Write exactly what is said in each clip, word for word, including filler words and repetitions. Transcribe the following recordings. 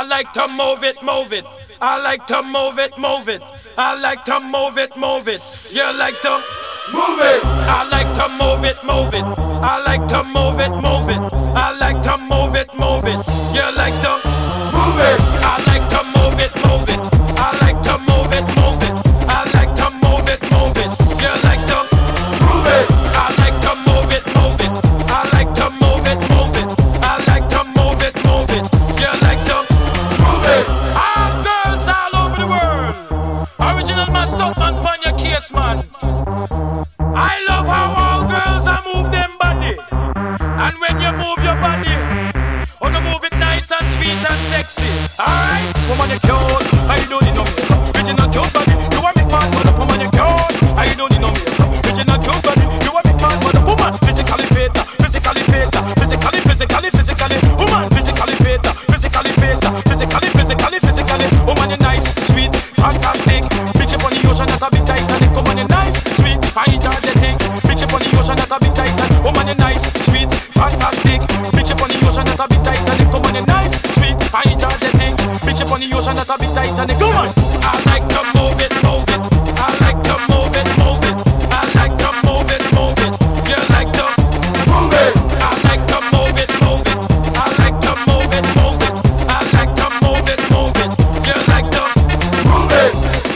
like to move it, move it. I like to move it, move it. I like to move it, move it. You like to move it. I like to move it, move it. I like to move it, move it. I like to move it, move it. You like to move it. I like to move it, move it. I like to move it, move it. I like to move it, move it. You like to move it. I like to move it, move it. I like to move it, move it. I like to move it, move it. You like to move it. All girls all over the world. Original man, stop man, pon your case, man. I love how all girls are move them body. And when you move your body, oh, you move it nice and sweet and sexy. Alright, woman, you cute. I don't need no makeup. Original cute body. You want me man, mother, woman, you cute. I don't need no makeup. Original cute body. You want me man, mother, woman, physically fit, physically fit, physically, physically, physically, woman, physically fit, physically fit, physically, physically, physically, woman, you nice, sweet, fantastic. Bitch up on the ocean, that's a bit Titanic. Woman, you nice, sweet, fine, energetic. Bitch up on the ocean, that's a bit Titanic. Woman, you nice, sweet, fantastic. Bitch up on the ocean, that's a bit Titanic. Woman, you nice, sweet, fine, energetic. Bitch up on the ocean, that's a bit Titanic. Come on, I like to move it, move it. I like to move it, move it. I like to move it, move it. You like to move it. I like to move it, move it. I like to move it, move it. I like to move it, move it. You like to move it.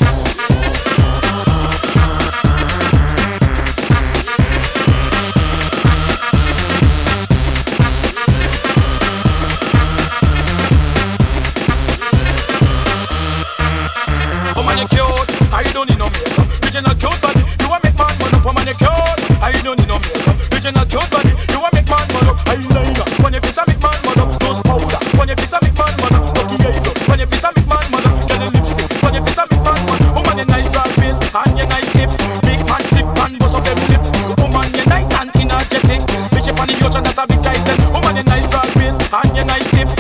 Woman, you cute. I don't need no makeup. Original cute body. You want make man man up. Woman, you cute. I don't need no makeup. Original cute body. You want make man man up. Eyeliner. When you face a make man man up. Nose powder. When you face a make man man up. Lucky eyebrow. When you face a make man man up. Get a lipstick. When you face a make man man. Woman, you nice broad face and you nice hip. Big man flip and bust up them lip. Woman, you nice and energetic. Bitch up on the ocean, that's a big title. Woman, you nice broad face and you nice hip.